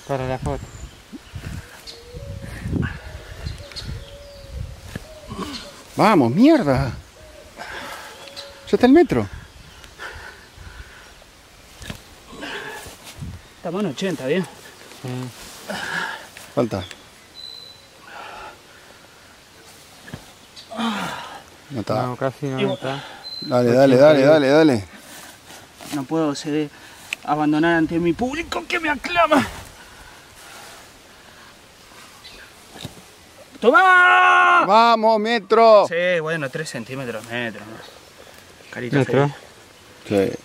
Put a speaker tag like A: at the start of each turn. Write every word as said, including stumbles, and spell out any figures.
A: Para la foto.
B: Vamos, mierda. Ya está el metro.
C: Estamos en ochenta, bien.
A: Sí.
B: Falta. No está.
A: No, casi no está.
B: Dale, dale, dale, dale, dale.
C: No puedo ceder, abandonar ante mi público que me aclama. ¡Toma!
B: ¡Vamos, metro!
C: Sí, bueno, tres centímetros, metro. Carita
A: Metro.
C: feliz.
B: Sí.